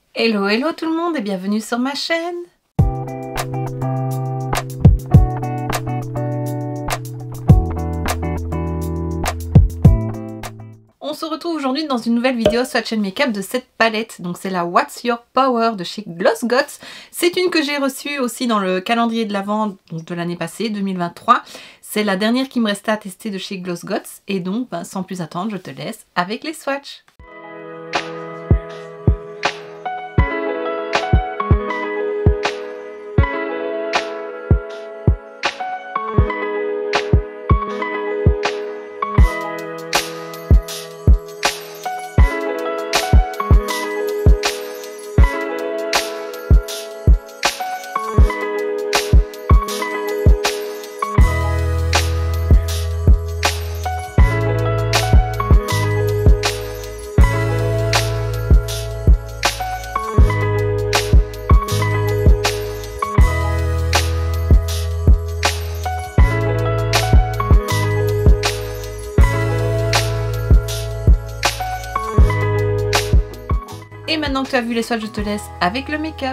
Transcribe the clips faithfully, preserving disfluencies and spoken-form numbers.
Hello hello tout le monde et bienvenue sur ma chaîne. On se retrouve aujourd'hui dans une nouvelle vidéo swatch and make-up de cette palette. Donc c'est la What's Your Power de chez Glossgots. C'est une que j'ai reçue aussi dans le calendrier de l'Avent de l'année passée, deux mille vingt-trois. C'est la dernière qui me restait à tester de chez Glossgots. Et donc ben, sans plus attendre, je te laisse avec les swatchs. Et maintenant que tu as vu les swatchs, je te laisse avec le make-up.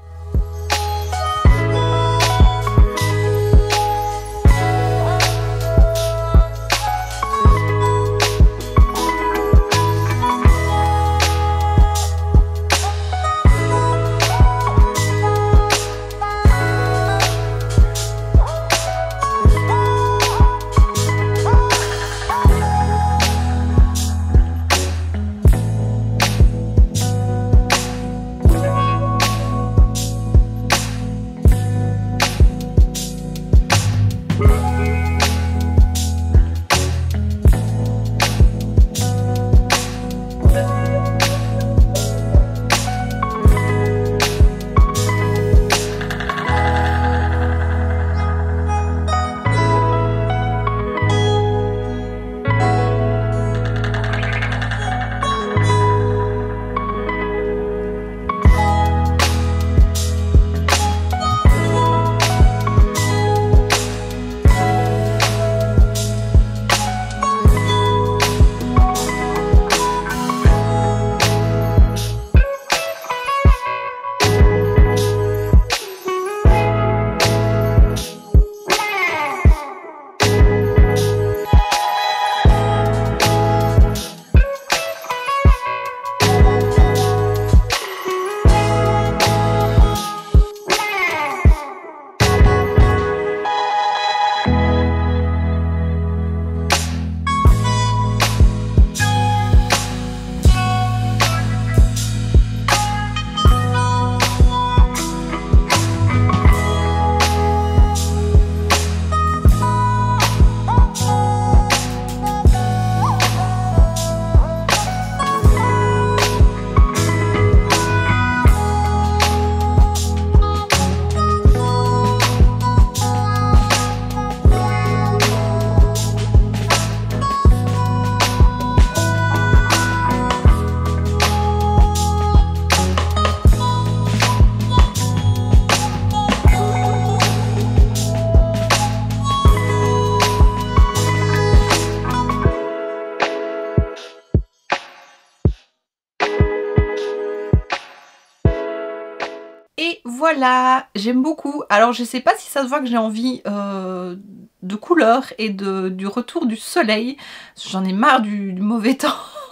Et voilà, j'aime beaucoup. Alors je sais pas si ça se voit que j'ai envie euh, de couleur et de, du retour du soleil. J'en ai marre du, du mauvais temps.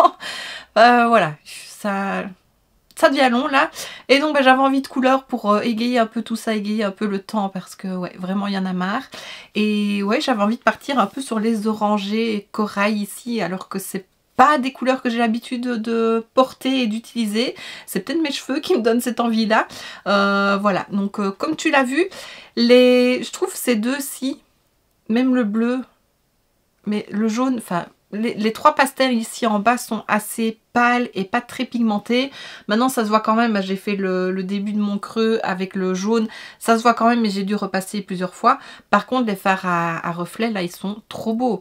euh, voilà, ça, ça devient long là. Et donc bah, j'avais envie de couleur pour euh, égayer un peu tout ça, égayer un peu le temps parce que ouais, vraiment il y en a marre. Et ouais, j'avais envie de partir un peu sur les orangés et corail ici alors que c'est pas des couleurs que j'ai l'habitude de porter et d'utiliser. C'est peut-être mes cheveux qui me donnent cette envie-là. Euh, voilà, donc euh, comme tu l'as vu, les... je trouve ces deux-ci, même le bleu, mais le jaune, enfin, les, les trois pastels ici en bas sont assez pâles et pas très pigmentés. Maintenant, ça se voit quand même, j'ai fait le, le début de mon creux avec le jaune. Ça se voit quand même, mais j'ai dû repasser plusieurs fois. Par contre, les fards à, à reflets, là, ils sont trop beaux.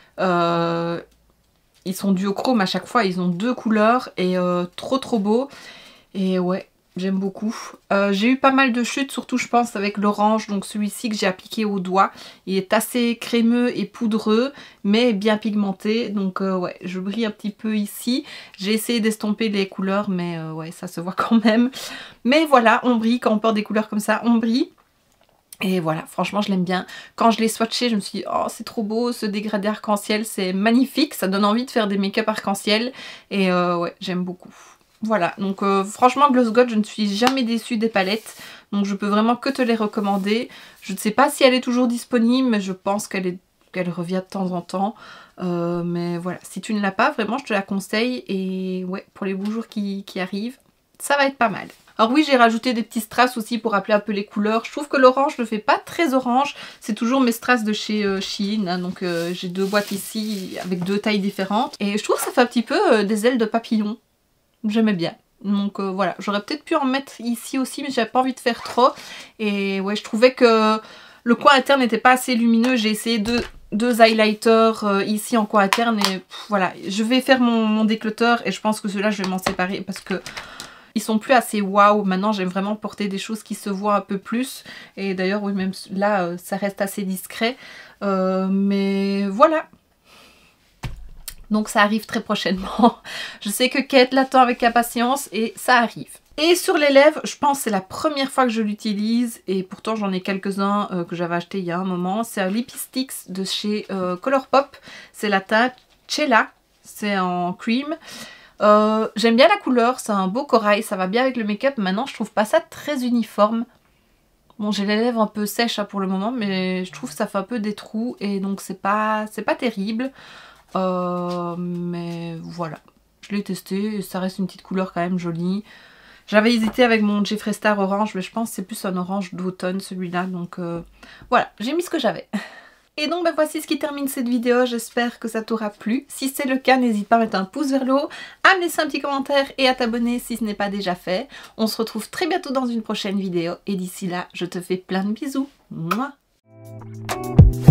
Euh... Ils sont duochrome à chaque fois, ils ont deux couleurs et euh, trop trop beau. Et ouais, j'aime beaucoup. Euh, j'ai eu pas mal de chutes, surtout je pense avec l'orange, donc celui-ci que j'ai appliqué au doigt. Il est assez crémeux et poudreux, mais bien pigmenté, donc euh, ouais, je brille un petit peu ici. J'ai essayé d'estomper les couleurs, mais euh, ouais, ça se voit quand même. Mais voilà, on brille, quand on porte des couleurs comme ça, on brille. Et voilà, franchement je l'aime bien. Quand je l'ai swatché, je me suis dit oh c'est trop beau, ce dégradé arc-en-ciel, c'est magnifique, ça donne envie de faire des make-up arc-en-ciel. Et euh, ouais, j'aime beaucoup. Voilà, donc euh, franchement Gloss God, je ne suis jamais déçue des palettes. Donc je peux vraiment que te les recommander. Je ne sais pas si elle est toujours disponible, mais je pense qu'elle est qu'elle revient de temps en temps. Euh, mais voilà, si tu ne l'as pas, vraiment je te la conseille. Et ouais, pour les beaux jours qui, qui arrivent, ça va être pas mal. Alors oui, j'ai rajouté des petits strass aussi pour rappeler un peu les couleurs. Je trouve que l'orange ne fait pas très orange. C'est toujours mes strass de chez euh, Shein. Hein, donc euh, j'ai deux boîtes ici avec deux tailles différentes. Et je trouve que ça fait un petit peu euh, des ailes de papillon. J'aimais bien. Donc euh, voilà, j'aurais peut-être pu en mettre ici aussi, mais j'avais pas envie de faire trop. Et ouais, je trouvais que le coin interne n'était pas assez lumineux. J'ai essayé deux, deux highlighters euh, ici en coin interne. Et pff, voilà, je vais faire mon, mon déclutter. Et je pense que ceux-là, je vais m'en séparer parce que ils sont plus assez waouh. Maintenant, j'aime vraiment porter des choses qui se voient un peu plus. Et d'ailleurs, oui, même là, euh, ça reste assez discret. Euh, mais voilà. Donc ça arrive très prochainement. Je sais que Kate l'attend avec impatience et ça arrive. Et sur les lèvres, je pense que c'est la première fois que je l'utilise. Et pourtant, j'en ai quelques-uns euh, que j'avais acheté il y a un moment. C'est un Lipsticks de chez euh, Colourpop. C'est la teinte Cella. C'est en cream. Euh, J'aime bien la couleur, c'est un beau corail, ça va bien avec le make-up. Maintenant, je trouve pas ça très uniforme. Bon, j'ai les lèvres un peu sèches hein, pour le moment, mais je trouve que ça fait un peu des trous et donc c'est pas, c'est pas terrible. Euh, mais voilà, je l'ai testé et ça reste une petite couleur quand même jolie. J'avais hésité avec mon Jeffree Star orange, mais je pense que c'est plus un orange d'automne celui-là. Donc euh, voilà, j'ai mis ce que j'avais. Et donc bah, voici ce qui termine cette vidéo, j'espère que ça t'aura plu. Si c'est le cas, n'hésite pas à mettre un pouce vers le haut, à me laisser un petit commentaire et à t'abonner si ce n'est pas déjà fait. On se retrouve très bientôt dans une prochaine vidéo et d'ici là, je te fais plein de bisous. Mouah.